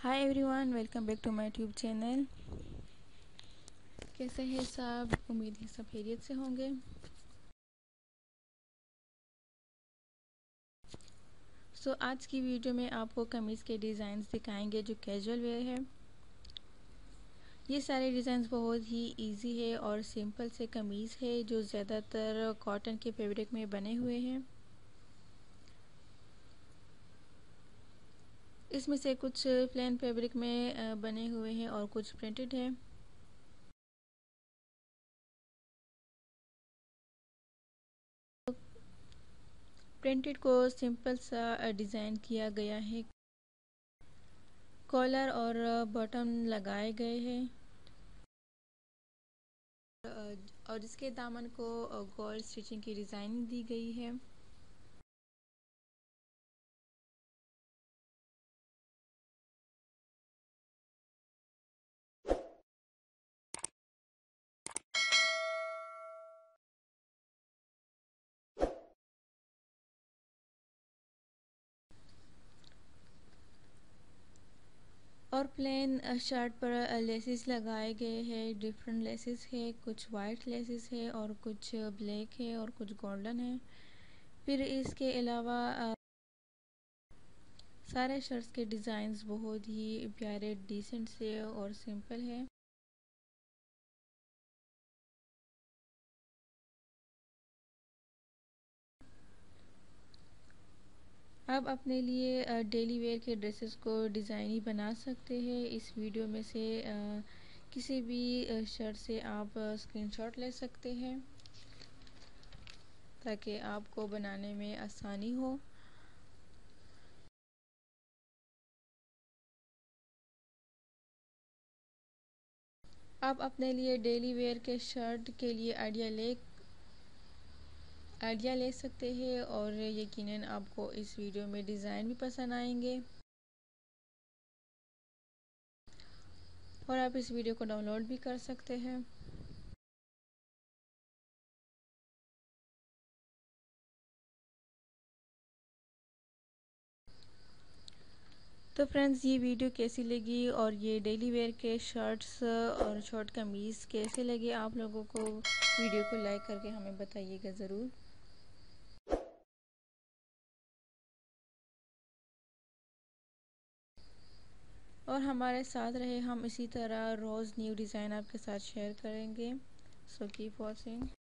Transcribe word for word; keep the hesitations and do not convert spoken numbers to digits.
Hi everyone, welcome back to my YouTube channel. कैसे हैं सब? उम्मीद है सब खैरियत से होंगे। सो so, आज की वीडियो में आपको कमीज़ के डिज़ाइंस दिखाएंगे जो कैजुअल वेयर है। ये सारे डिज़ाइंस बहुत ही इजी है और सिंपल से कमीज़ है जो ज़्यादातर कॉटन के फैब्रिक में बने हुए हैं। इसमें से कुछ प्लेन फैब्रिक में बने हुए हैं और कुछ प्रिंटेड है। प्रिंटेड को सिंपल सा डिज़ाइन किया गया है। कॉलर और बटन लगाए गए हैं और इसके दामन को गोल स्टिचिंग की डिज़ाइन दी गई है। और प्लेन शर्ट पर लेसेस लगाए गए हैं। डिफरेंट लेसेस है, कुछ वाइट लेसेस है और कुछ ब्लैक है और कुछ गोल्डन है। फिर इसके अलावा सारे शर्ट्स के डिज़ाइंस बहुत ही प्यारे, डिसेंट से और सिंपल है। आप अपने लिए डेली वेयर के ड्रेसेस को डिज़ाइन ही बना सकते हैं। इस वीडियो में से आ, किसी भी शर्ट से आप स्क्रीनशॉट ले सकते हैं ताकि आपको बनाने में आसानी हो। आप अपने लिए डेली वेयर के शर्ट के लिए आइडिया ले आइडिया ले सकते हैं और यकीनन आपको इस वीडियो में डिज़ाइन भी पसंद आएंगे। और आप इस वीडियो को डाउनलोड भी कर सकते हैं। तो फ्रेंड्स, ये वीडियो कैसी लगी और ये डेली वेयर के शर्ट्स और शॉर्ट कमीज़ कैसे लगे आप लोगों को? वीडियो को लाइक करके हमें बताइएगा ज़रूर। और हमारे साथ रहे, हम इसी तरह रोज़ न्यू डिज़ाइन आपके साथ शेयर करेंगे। So keep watching.